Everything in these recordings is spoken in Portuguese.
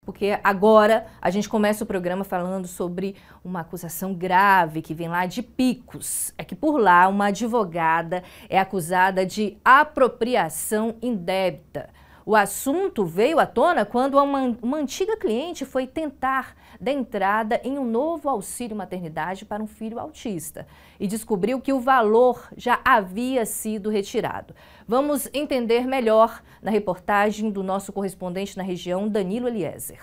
porque agora a gente começa o programa falando sobre uma acusação grave que vem lá de Picos. É que por lá uma advogada é acusada de apropriação indébita. O assunto veio à tona quando uma antiga cliente foi tentar dar entrada em um novo auxílio maternidade para um filho autista e descobriu que o valor já havia sido retirado. Vamos entender melhor na reportagem do nosso correspondente na região, Danilo Eliezer.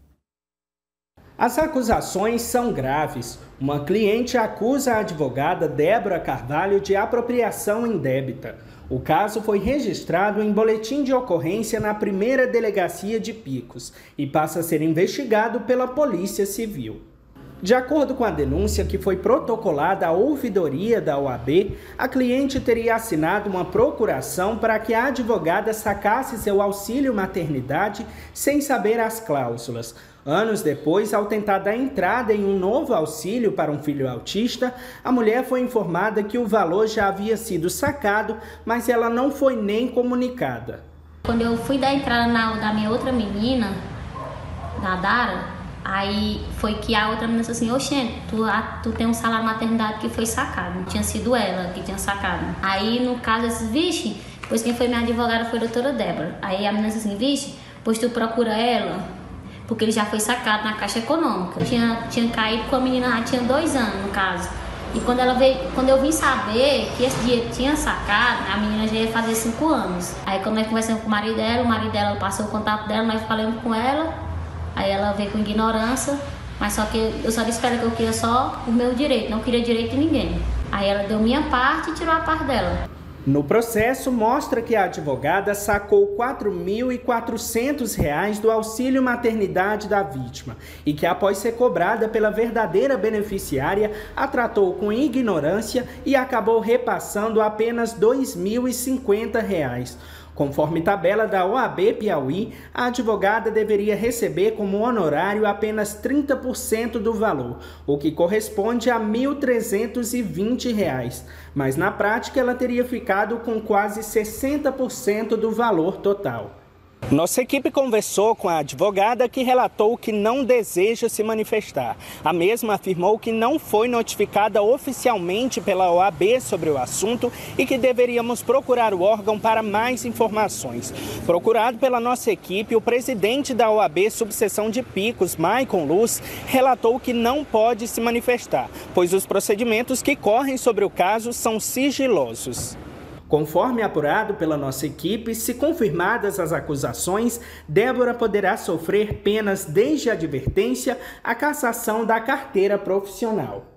As acusações são graves. Uma cliente acusa a advogada Débora Carvalho de apropriação indébita. O caso foi registrado em boletim de ocorrência na primeira delegacia de Picos e passa a ser investigado pela Polícia Civil. De acordo com a denúncia que foi protocolada à ouvidoria da OAB, a cliente teria assinado uma procuração para que a advogada sacasse seu auxílio maternidade sem saber as cláusulas. Anos depois, ao tentar dar entrada em um novo auxílio para um filho autista, a mulher foi informada que o valor já havia sido sacado, mas ela não foi nem comunicada. Quando eu fui dar entrada da minha outra menina, da Dara, aí foi que a outra menina disse assim: oxente, tu tem um salário maternidade que foi sacado, não tinha sido ela que tinha sacado. Aí no caso, eu disse: vixe, pois quem foi minha advogada foi a doutora Débora. Aí a menina disse assim: vixe, pois tu procura ela, porque ele já foi sacado na Caixa Econômica. Tinha caído com a menina, já tinha 2 anos no caso. E quando eu vim saber que esse dinheiro tinha sacado, a menina já ia fazer 5 anos. Aí quando nós conversamos com o marido dela passou o contato dela, nós falamos com ela, aí ela veio com ignorância, mas só que eu só disse para ela que eu queria só o meu direito, não queria direito de ninguém. Aí ela deu minha parte e tirou a parte dela. No processo, mostra que a advogada sacou R$ 4.400 do auxílio maternidade da vítima e que, após ser cobrada pela verdadeira beneficiária, a tratou com ignorância e acabou repassando apenas R$ 2.050. Conforme tabela da OAB Piauí, a advogada deveria receber como honorário apenas 30% do valor, o que corresponde a R$ 1.320. Mas na prática ela teria ficado com quase 60% do valor total. Nossa equipe conversou com a advogada, que relatou que não deseja se manifestar. A mesma afirmou que não foi notificada oficialmente pela OAB sobre o assunto e que deveríamos procurar o órgão para mais informações. Procurado pela nossa equipe, o presidente da OAB subseção de Picos, Maicon Luz, relatou que não pode se manifestar, pois os procedimentos que correm sobre o caso são sigilosos. Conforme apurado pela nossa equipe, se confirmadas as acusações, Débora poderá sofrer penas desde a advertência à cassação da carteira profissional.